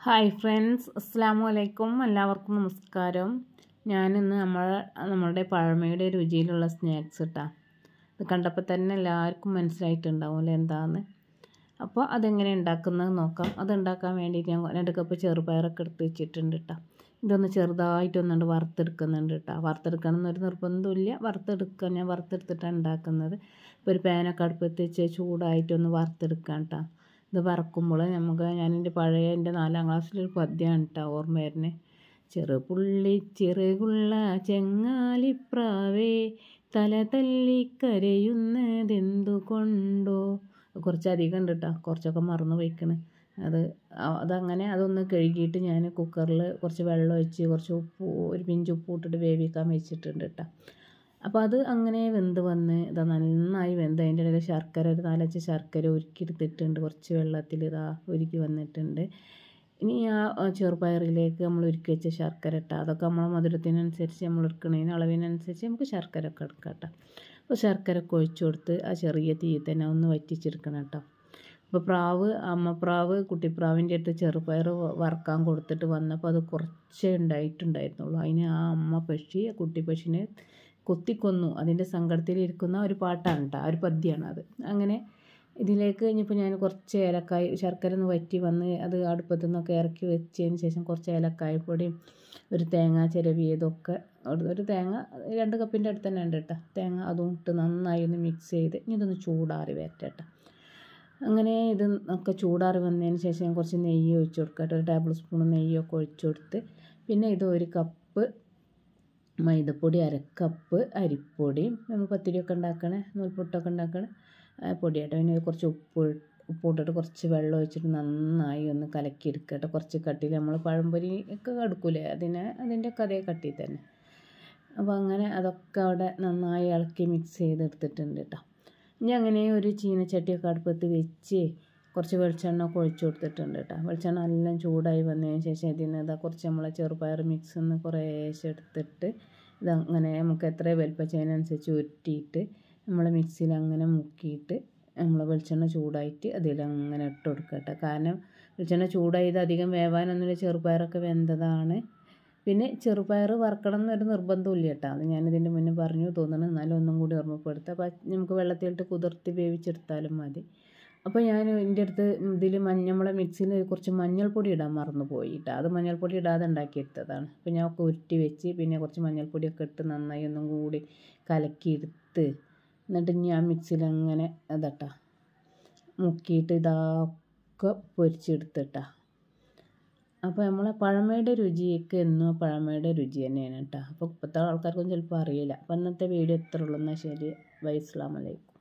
Hi friends, അസ്സാം വലൈക്കും. എല്ലാവർക്കും നമസ്കാരം. ഞാനിന്ന് നമ്മളുടെ പഴമയുടെ രുചിയിലുള്ള സ്നാക്സ് ഇട്ടാ ഇത് കണ്ടപ്പോൾ തന്നെ എല്ലാവർക്കും മനസ്സിലായിട്ടുണ്ടാവും അല്ലേ എന്താണെന്ന്. അപ്പോൾ അതെങ്ങനെ ഉണ്ടാക്കുന്നത് നോക്കാം. അതുണ്ടാക്കാൻ വേണ്ടിയിട്ട് ഞാൻ 2 കപ്പ് ചെറുപയറൊക്കെ എടുത്ത് വെച്ചിട്ടുണ്ട് കേട്ടോ. ഇതൊന്ന് ചെറുതായിട്ടൊന്നുകൊണ്ട് വറുത്തെടുക്കുന്നുണ്ട് കേട്ടോ. വറുത്തെടുക്കണം എന്നൊരു നിർബന്ധമില്ല, ഞാൻ വറുത്തെടുത്തിട്ടാണ് ഉണ്ടാക്കുന്നത്. ഇപ്പോൾ ഒരു പാനൊക്കെ അടുപ്പത്ത് വെച്ച് ചൂടായിട്ടൊന്ന് വറുത്തെടുക്കാം കേട്ടോ. ഇത് വറക്കുമ്പോൾ ഞാനെൻ്റെ പഴയ എൻ്റെ 4ാം ക്ലാസ്സിലൊരു പദ്യമാണ് കേട്ടോ ഓർമ്മ വരുന്നത്. ചെറുപുള്ളി ചിറകുള്ള ചെങ്ങാലിപ്രാവേ തല തല്ലിക്കരയുന്നതെന്തുകൊണ്ടോ. കുറച്ചധികം ഉണ്ട് കേട്ടോ, കുറച്ചൊക്കെ മറന്നു പോയിക്കണ്. അതൊന്ന് കഴുകിയിട്ട് ഞാൻ കുക്കറിൽ കുറച്ച് വെള്ളം ഒഴിച്ച് കുറച്ച് ഒരു പിഞ്ച് ഉപ്പ് ഇട്ടിട്ട് വേവിക്കാൻ വെച്ചിട്ടുണ്ട് കേട്ടോ. അപ്പോൾ അത് അങ്ങനെ വെന്ത് വന്ന് നന്നായി വെന്ത് അതിൻ്റെ ഇടയിൽ ശർക്കര ഒരു 4-5 ശർക്കര ഉരുക്കിയെടുത്തിട്ടുണ്ട്. കുറച്ച് വെള്ളത്തിൽ ഉരുക്കി വന്നിട്ടുണ്ട്. ഇനി ആ ചെറുപയറിലേക്ക് നമ്മൾ ഉരുക്കി വെച്ച ശർക്കര ഇട്ടാൽ അതൊക്കെ നമ്മളെ മധുരത്തിനനുസരിച്ച് നമ്മൾ എടുക്കുന്നതിന് അളവിനനുസരിച്ച് നമുക്ക് ശർക്കര ഒക്കെ എടുക്കാം കേട്ടോ. അപ്പോൾ ശർക്കര ഒക്കെ ഒഴിച്ച് കൊടുത്ത് ആ ചെറിയ തീയിൽ തന്നെ ഒന്ന് വറ്റിച്ചെടുക്കണം കേട്ടോ. അപ്പോൾ അമ്മപ്രാവ് കുട്ടിപ്രാവിൻ്റെ അടുത്ത് ചെറുപയർ വറുക്കാൻ കൊടുത്തിട്ട് വന്നപ്പോൾ അത് കുറച്ചേ ഉണ്ടായിട്ടുണ്ടായിരുന്നുള്ളൂ. അതിന് ആ കുട്ടി പശുവിനെ കൊത്തിക്കൊന്നു. അതിൻ്റെ സങ്കടത്തിലിരിക്കുന്ന ഒരു പാട്ടാണ് കേട്ടോ, ഒരു പദ്യമാണ് അത്. അങ്ങനെ ഇതിലേക്ക് കഴിഞ്ഞപ്പോൾ ഞാൻ കുറച്ച് ശർക്കര ഒന്ന് വറ്റി വന്ന് അത് അടുപ്പത്തു നിന്നൊക്കെ ഇറക്കി വെച്ചതിന് ശേഷം കുറച്ച് ഏലക്കായപ്പൊടിയും ഒരു തേങ്ങ ചിരവിയതൊക്കെ, ഒരു തേങ്ങ 2 കപ്പിൻ്റെ അടുത്ത് തന്നെ ഉണ്ട് കേട്ടോ തേങ്ങ, അതും ഇട്ട് നന്നായി ഒന്ന് മിക്സ് ചെയ്ത് ഇനി ഇതൊന്ന് ചൂടാറി വരട്ടെ കേട്ടോ. അങ്ങനെ ഒക്കെ ചൂടാറി വന്നതിന് ശേഷം ഞാൻ കുറച്ച് നെയ്യ് ഒഴിച്ച് കൊടുക്കട്ടെ. 1 ടേബിൾ സ്പൂൺ നെയ്യൊക്കെ ഒഴിച്ച് കൊടുത്ത് പിന്നെ ഇത് 1 കപ്പ് മൈദപ്പൊടി, 1/2 കപ്പ് അരിപ്പൊടിയും നമ്മൾ പത്തിരിയൊക്കെ ഉണ്ടാക്കണേ നൂൽപുട്ടൊക്കെ ഉണ്ടാക്കണേ പൊടിയാട്ടോ. പിന്നെ കുറച്ച് ഉപ്പിട്ടിട്ട് കുറച്ച് വെള്ളം ഒഴിച്ചിട്ട് നന്നായി ഒന്ന് കലക്കിയെടുക്കുക കേട്ടോ. കുറച്ച് കട്ടിയിൽ നമ്മൾ പഴംപൊരി ഒക്കെ എടുക്കൂലേ അതിൻ്റെയൊക്കെ അതേ കട്ടി തന്നെ. അപ്പോൾ അങ്ങനെ അതൊക്കെ അവിടെ നന്നായി ഇളക്കി മിക്സ് ചെയ്തെടുത്തിട്ടുണ്ട് കേട്ടോ. ഇനി അങ്ങനെ ഒരു ചീനച്ചട്ടിയൊക്കെ അടുപ്പത്ത് വെച്ച് കുറച്ച് വെളിച്ചെണ്ണ ഒക്കെ ഒഴിച്ച് കൊടുത്തിട്ടുണ്ട് കേട്ടോ. വെളിച്ചെണ്ണ എല്ലാം ചൂടായി വന്നതിന് ശേഷം കുറച്ച് നമ്മളെ ചെറുപയർ മിക്സ് ഒന്ന് കുറേശ്ശെ എടുത്തിട്ട് ഇതങ്ങനെ നമുക്ക് എത്ര വലിപ്പച്ചതിനനുസരിച്ച് ഉരുട്ടിയിട്ട് നമ്മൾ മിക്സിയിൽ അങ്ങനെ മുക്കിയിട്ട് നമ്മൾ വെളിച്ചെണ്ണ ചൂടായിട്ട് അതിലങ്ങനെ ഇട്ട് കൊടുക്കുക കേട്ടോ. കാരണം വെളിച്ചെണ്ണ ചൂടായത് അധികം വേവാനൊന്നുമില്ല, ചെറുപയറൊക്കെ വെന്തതാണ്. പിന്നെ ചെറുപയർ വറക്കണം എന്നൊരു നിർബന്ധമില്ല കേട്ടോ. അത് ഞാനിതിൻ്റെ മുന്നേ പറഞ്ഞു തോന്നുന്നു, എന്നാലും ഒന്നും കൂടി ഓർമ്മപ്പെടുത്താം. അപ്പോൾ നമുക്ക് വെള്ളത്തിലിട്ട് കുതിർത്തി വേവിച്ചെടുത്താലും മതി. അപ്പോൾ ഞാൻ എൻ്റെ അടുത്ത് നമ്മളെ മിക്സിയിൽ കുറച്ച് മഞ്ഞൾപ്പൊടി ഇടാൻ മറന്നു പോയിട്ടാ. അത് മഞ്ഞൾപ്പൊടി ഇടാതെ ഉണ്ടാക്കിയെടുത്തതാണ്. അപ്പോൾ ഞാൻ ഒക്കെ ഉരുട്ടി വെച്ച് പിന്നെ കുറച്ച് മഞ്ഞൾപ്പൊടിയൊക്കെ ഇട്ട് നന്നായി ഒന്നും കൂടി കലക്കിയെടുത്ത് എന്നിട്ട് ഞാൻ മിക്സിയിൽ അങ്ങനെ മുക്കിയിട്ട് ഇതൊക്കെ പൊരിച്ചെടുത്തിട്ടാ. അപ്പോൾ നമ്മളെ പഴമയുടെ രുചിയൊക്കെ എന്നും പഴമയുടെ രുചി തന്നെയാണ് കേട്ടോ. അപ്പോൾ ഇപ്പോഴത്തെ ആൾക്കാർക്കൊന്നും ചിലപ്പോൾ അറിയില്ല. അപ്പോൾ ഇന്നത്തെ വീഡിയോ ഇത്ര ഉള്ളൂ. എന്നാൽ ശരി, ബൈ, അസ്സലാമു അലൈക്കും.